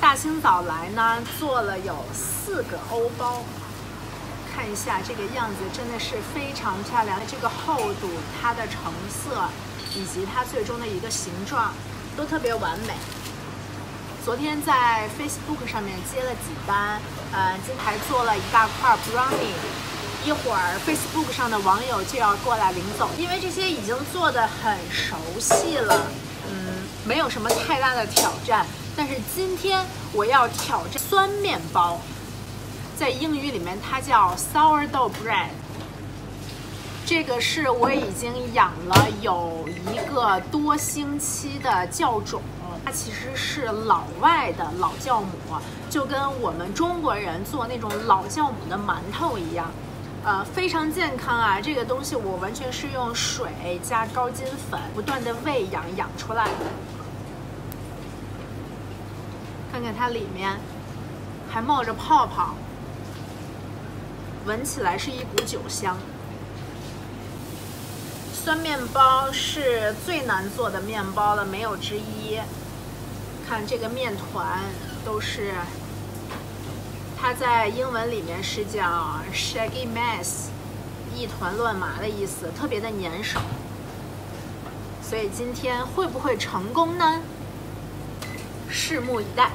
大清早来呢，做了有4个欧包，看一下这个样子，真的是非常漂亮。这个厚度、它的成色以及它最终的一个形状都特别完美。昨天在 Facebook 上面接了几单，今天还做了一大块 brownie。 一会儿 Facebook 上的网友就要过来领走，因为这些已经做得很熟悉了，没有什么太大的挑战。但是今天我要挑战酸面包，在英语里面它叫 sourdough bread。这个是我已经养了有1个多星期的酵种，它其实是老外的老酵母，就跟我们中国人做那种老酵母的馒头一样。非常健康啊！这个东西我完全是用水加高筋粉不断的喂养出来的。看看它里面还冒着泡泡，闻起来是一股酒香。酸面包是最难做的面包了，没有之一。看这个面团都是。它在英文里面是叫 shaggy mess， 一团乱麻的意思，特别的粘手。所以今天会不会成功呢？拭目以待。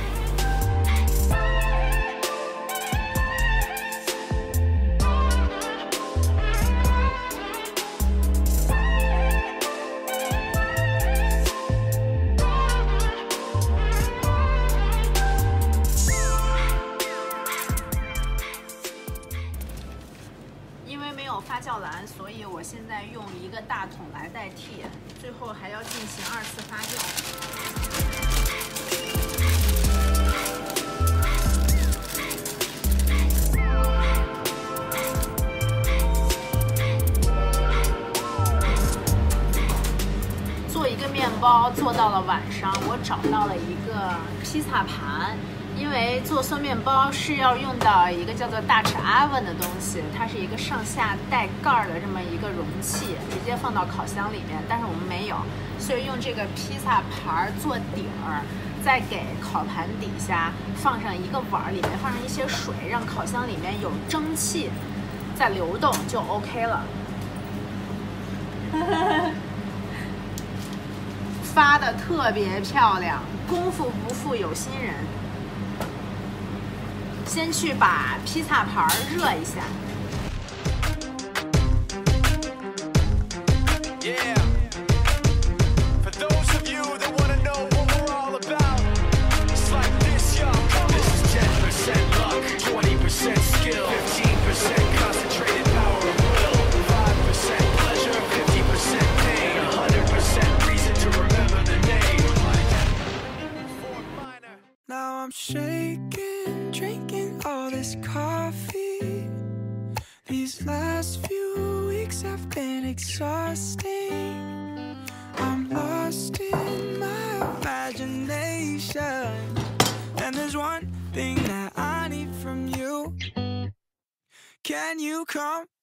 发酵篮，所以我现在用1个大桶来代替，最后还要进行2次发酵。做一个面包做到了晚上，我找到了一个披萨盘。因为做酸面包是要用到一个叫做Dutch oven的东西，它是一个上下带盖的这么一个容器，直接放到烤箱里面。但是我们没有，所以用这个披萨盘做底儿，再给烤盘底下放上一个碗，里面放上一些水，让烤箱里面有蒸汽在流动就 OK 了。发的特别漂亮，功夫不负有心人。先去把披萨盘热一下。 Drinking all this coffee. These last few weeks have been exhausting. I'm lost in my imagination. And there's one thing that I need from you. Can you come